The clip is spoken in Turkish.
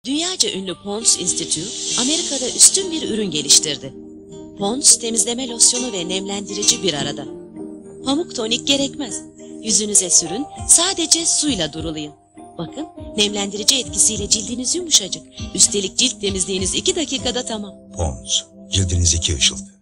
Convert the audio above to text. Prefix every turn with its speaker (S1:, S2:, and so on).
S1: Dünyaca ünlü Pond's Institute, Amerika'da üstün bir ürün geliştirdi. Pond's temizleme losyonu ve nemlendirici bir arada. Pamuk tonik gerekmez. Yüzünüze sürün, sadece suyla durulayın. Bakın, nemlendirici etkisiyle cildiniz yumuşacık. Üstelik cilt temizliğiniz 2 dakikada tamam.
S2: Pond's, cildiniz 2 ışıltı.